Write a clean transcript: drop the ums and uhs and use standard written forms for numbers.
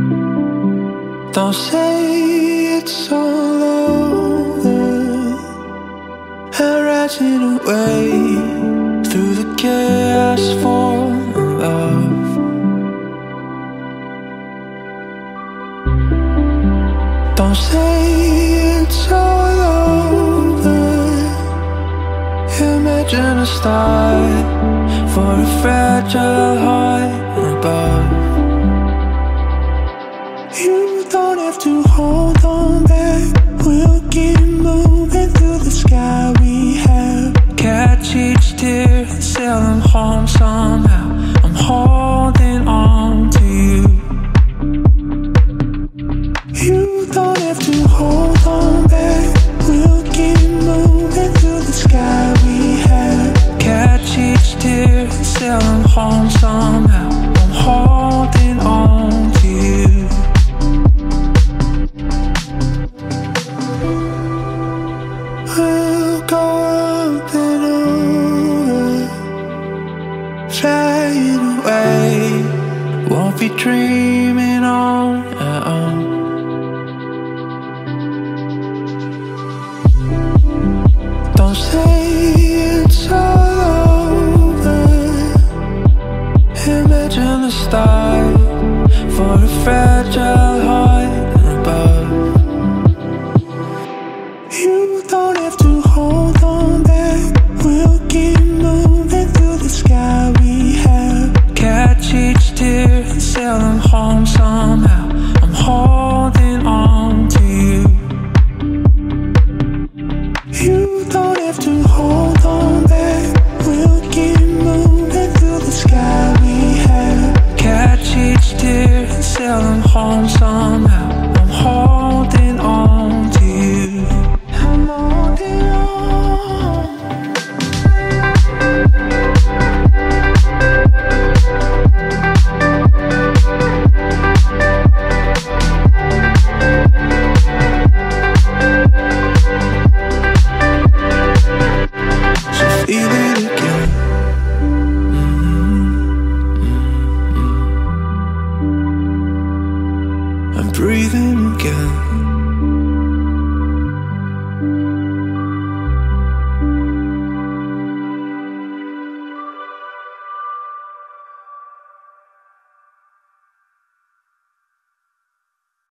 Don't say it's all over. I'm rising away through the chaos for love. Don't say it's all over. Imagine a start for a fragile heart above. You don't have to hold on back. We'll keep moving through the sky. We have catch each tear and sail them home somehow. I'm holding on to you. You don't have to hold on back. We'll keep moving through the sky. We have catch each tear and sail them home somehow. I'm holding on to you. We'll go up and over, flying away. Won't be dreaming on our own. Don't say it's all over. Imagine the start for a fragile heart above. You don't have to hold on back. We'll keep moving through the sky. We have catch each tear and sail them home somehow. I'm holding on to you. You don't have to hold on